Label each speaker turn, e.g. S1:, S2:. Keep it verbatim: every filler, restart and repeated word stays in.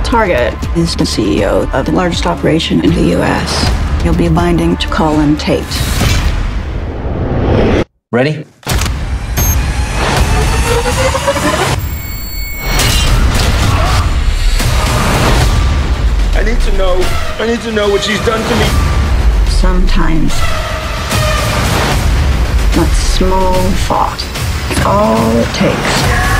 S1: target is the C E O of the largest operation in the U S. You'll be binding to Colin Tate.
S2: Ready?
S3: I need to know. I need to know what she's done to me.
S1: Sometimes that small thought is all it takes.